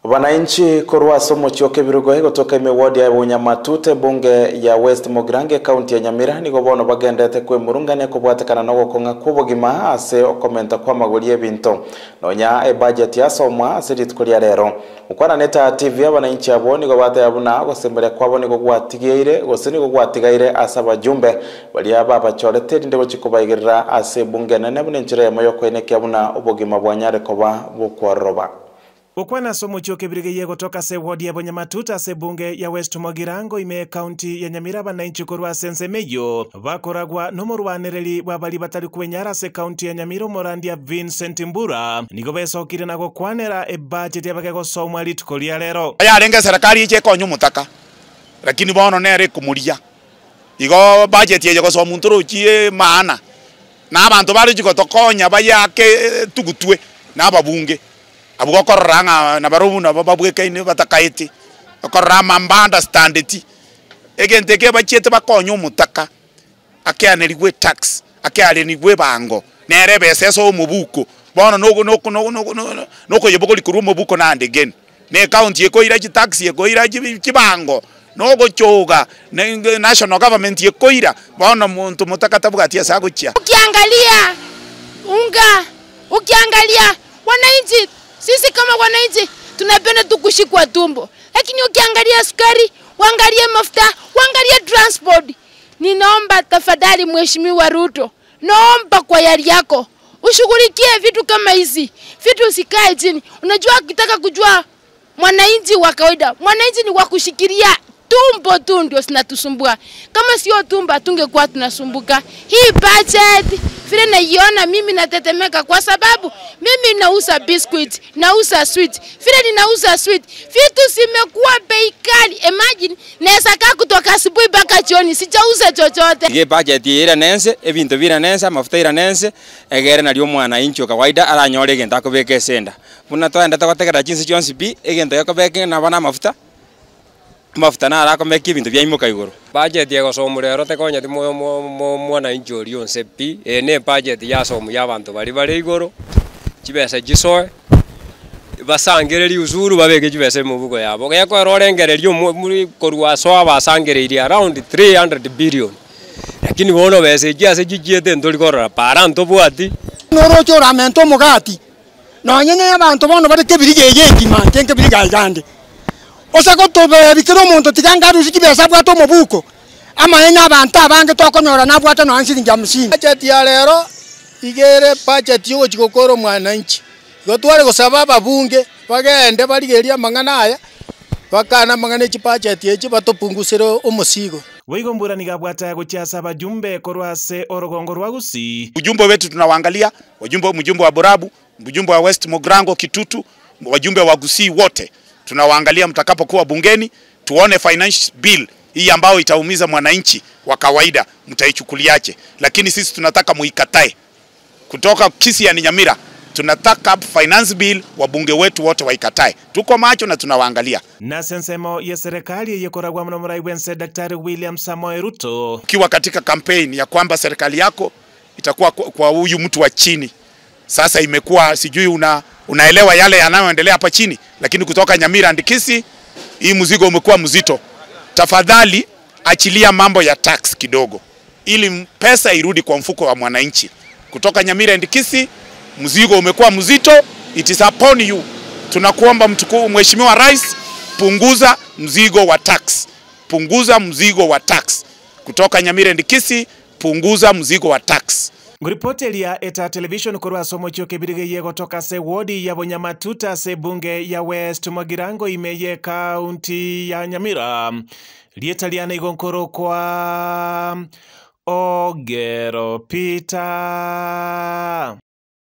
Wananchi korwa somo chio Kebirigo kutoka imewadi ya Bunyamatute bunge ya West Mogrange kaunti ya Nyamira niko bono bagendete kwe murungane kubwatekana no gukonga kubugima ase okomenta kwa magulie binto nonya budget ya somwa asirit kulia rero ukwana neta TV abananchi abo niko bata yabuna gusembere kwabo niko gwatigeire gusini ko gwatigaire asaba jumbe bali aba bachorete ndebo chikubaigirira ase bunge nene bunenchire moyo kweneke abuna ubugima bwanyare koba bukwaroba. Ukwana somo chio Kebirigo kutoka se wadi ya Bunyamatute se bunge ya West Mogrange ime kaunti ya Nyamira bananchi korwa sense meyo bakoragwa nomurwanereri babali batali kwenyara se kaunti ya Nyamira morandia Vincent Mbura niko besokire nago kwanera budget yabagego somwa litukolia lero yarenga serikali ije konyu mutaka lakini bono nere kumuria igo budget yeje ko muntu chie maana na abantu bari jiko tokonya bayake tugutwe na babunge abugo koranga na barubu na babweke ni batakaiti korama mbanda standeti egenteke bachete bakonyo mutaka akeaneriwe tax akeaneriwe bango nerebe seso mubuko bono noko yeboko likuru mubuko na ndegen ne county yeko iraji tax yeko iraji kibango noko choga national government yeko ira bono muntu mutaka tabugatia saguchia ukiangalia unga ukiangalia wananchi sisi kama wananchi tunapenda tu kushikwa tumbo, lakini ukiangalia sukari, uangalie mafuta, uangalie transport. Ninaomba tafadhali Mheshimiwa Ruto, naomba kwa yari yako ushughulikie vitu kama hizi. Vitu usikae chini. Unajua ukitaka kujua mwananchi wa kawaida, mwananchi ni wa kushikilia tumbo tu ndio sinatusumbua. Kama sio tumbo tungekuwa tunasumbuka. Hii budget vile naiona mimi natetemeka kwa sababu mimi nauza biscuit, nauza sweet. Vile ninauza sweet, vitu zimekuwa bei kali. Imagine naweza kaa kutoka asubuhi mpaka jioni sijauza chochote. Hii budget ira nense, ebintu bira nense, mafuta ira nense, egere na lyo mwananchi wa kawaida aranyore genda kubeke senda. Buna toenda tabategera jinsi Jones B egenda yakobeke na bana mafuta na arakomeka ibintu bya imoka iguru. Budget yego somo rero tekonya ti mwananchi ori onse pi ne budget ya somo y'abantu bari iguru kibese gisoe basangereri uzuru babege kibese mu bugo yabo geko rorengererio muri korwa so abasangereiri around 300 billion lakini bono bese kiase gigiete ndori korora para nto bwati norocho ramento mugati no nyenye abantu bono bari Kebirigo yegi man Kebirigo igande osako tobe bikiro muntu tikangaru sikibesa bwato mubuko ama enya abantu abange tokonyora na bwato no ansiringi amusini budget ya lero igere budget yo chikokoro mwananchi gotware gusaba ababunge bagende barigeria mangana aya bakana mangana chi budget yechi batopungusire umusigo Weigombura nigabwata guchasa bajumbe korwa se orogongo rwagusi ujumbe wetu tunawaangalia mjumbe wa Borabu mjumbe wa West Mogrange Kitutu wajumbe wa Gusii wote tunawaangalia mtakapokuwa bungeni tuone finance bill hii ambayo itaumiza mwananchi wa kawaida mtaichukuliaje, lakini sisi tunataka muikatae kutoka Kisii ya Nyamira. Tunataka finance bill wabunge wetu wote waikatae. Tuko macho na tunawaangalia. Na sensemo ya serikali yekoragwa mno murai wense Daktari William Samoei Ruto ukiwa katika campaign ya kwamba serikali yako itakuwa kwa huyu mtu wa chini. Sasa imekuwa sijui unaelewa yale yanayoendelea hapa chini, lakini kutoka Nyamira and Kisii hii mzigo umekuwa mzito. Tafadhali achilia mambo ya tax kidogo ili pesa irudi kwa mfuko wa mwananchi. Kutoka Nyamira and Kisii mzigo umekuwa mzito, it is upon you. Tunakuomba Mheshimiwa Rais, punguza mzigo wa tax. Punguza mzigo wa tax. Kutoka Nyamira and Kisii punguza mzigo wa tax. Nguripoti ya Eta Television korwa somo chio Kebirigo kutoka se wadi ya Bunyamatute se bunge ya West Mogrange imeye kaunti ya Nyamira. Lietaliana igonkoro kwa Ogero Peter.